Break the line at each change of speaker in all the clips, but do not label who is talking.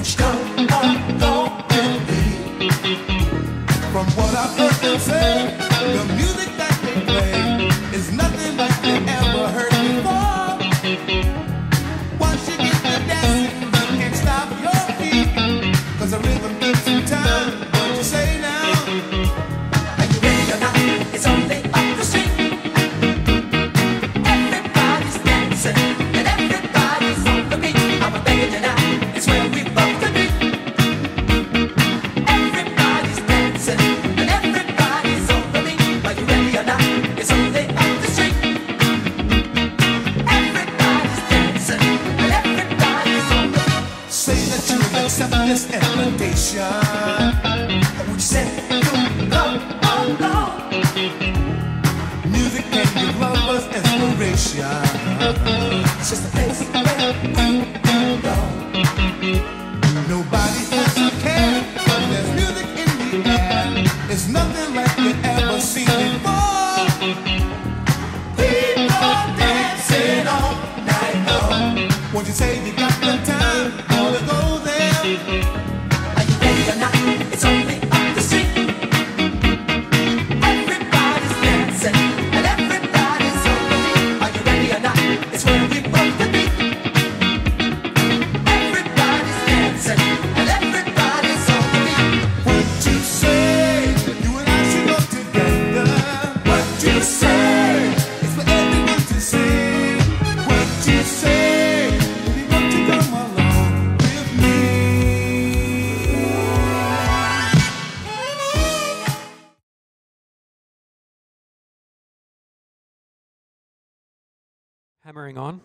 Hammering on.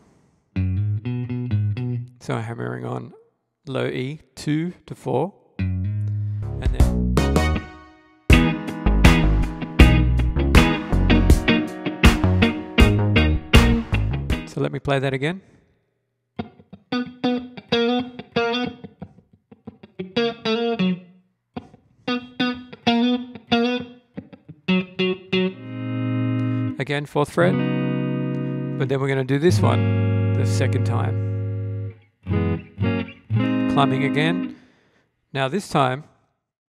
So hammering on low E, 2 to 4, and then so let me play that again. Again, 4th fret. But then we're going to do this one the second time. Climbing again. Now this time,